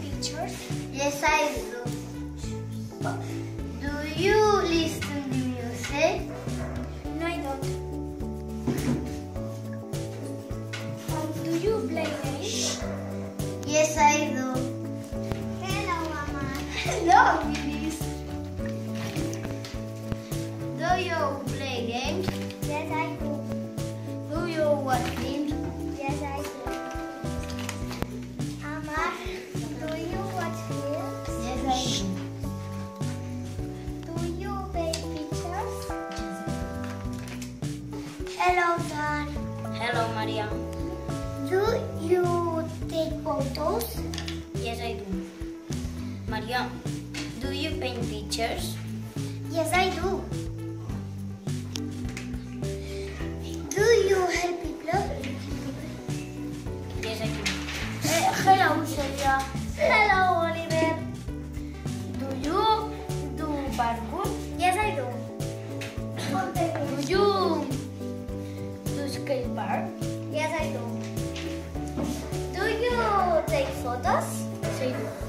pictures? Yes, I do. Do you listen to music? No, I don't. Do you play games? Yes, I do. Hello, Mama. Hello, Lilis. Do you play games? Yes, I do. Do you watch films? Yes, I do. Mama, do you watch films? Yes, I do. Do you paint pictures? Hello, Dad. Hello, Maria. Do you take photos? Yes, I do. Maria, do you paint pictures? Yes, I do. Do you help people? Yes, I do. Hello, Celia. Hello, Oliver. Do you do parkour? Yes, I do. Do you do skate park? Yes, I do. Do you take photos? Yes, I do.